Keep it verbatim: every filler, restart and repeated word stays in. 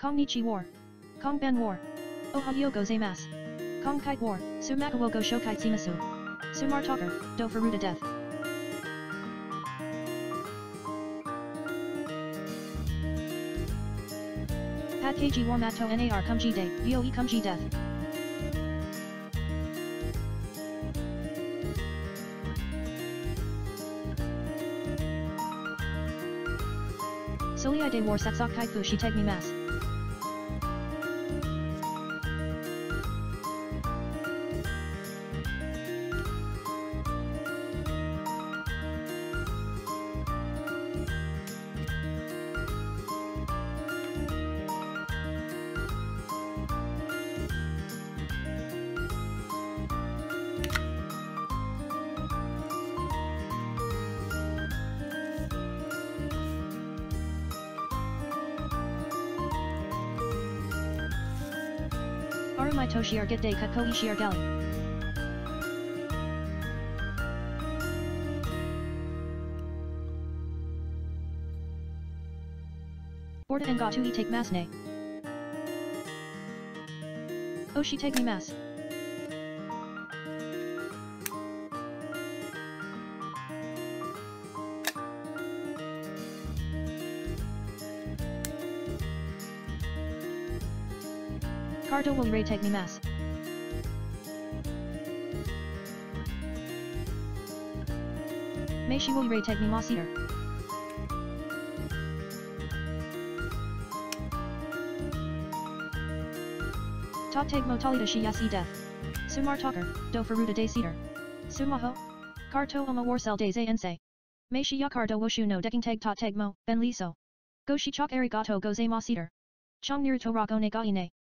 Kongnichi War. Kongban War. Ohayo gozaimasu. Kongkite War. Sumakawo go shokite simasu. Sumar talker, do Furuta death. Pad kg war mato nar kumji day, yoe kumji death. Soliai de war satsak kaifu shi teg mi mas. Arumai toshiar get day cut koi shiar gali. Borda and Gatui take mas ne. Oshi take me mas. Cardo will ray take me mas. May she will ray take me mas eater. Top tag mo talida shi yasi death. Sumar talker, do Furuta day cedar. Sumaho. Karto oma warsel day zay ensei. May shi yakardo woshu no decking tag tot tag mo, ben liso. Go shi chok arigato go zay ma cedar. Chong niruto rock one ga ine.